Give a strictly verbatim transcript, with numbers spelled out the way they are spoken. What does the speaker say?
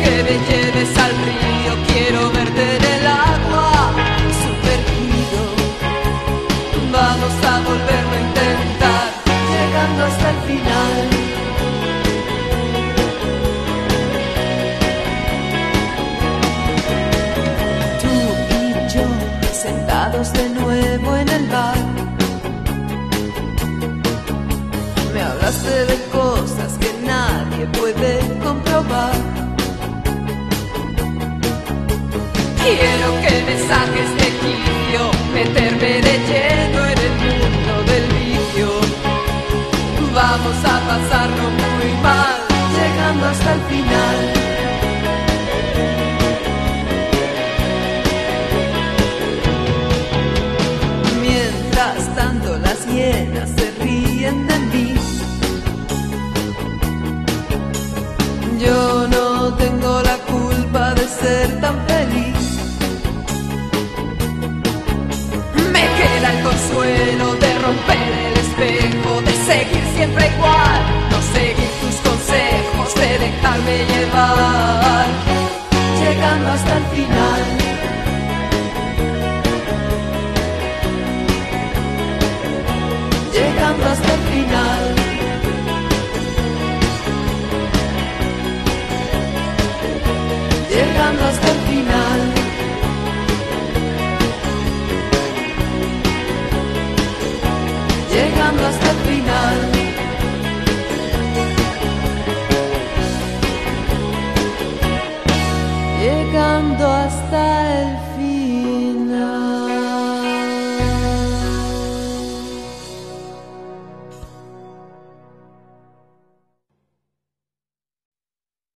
que me lleves al río, quiero verte en el agua, sumergido. Vamos a volverlo a intentar, llegando hasta el final. Tú y yo, sentados de nuevo en el bar, me hablaste de cosas que nadie puede comprobar. Quiero que me saques de quicio, meterme de lleno en el mundo del vicio. Vamos a pasarlo muy mal, llegando hasta el final. Mientras tanto las hienas se ríen de mí. Yo no tengo la culpa de ser tan feliz. Me queda el consuelo de romper el espejo, de seguir siempre igual, no seguir tus consejos, de dejarme llevar, llegando hasta el final. Llegando hasta el final. Llegando hasta el final. Llegando hasta el final. Llegando hasta el final.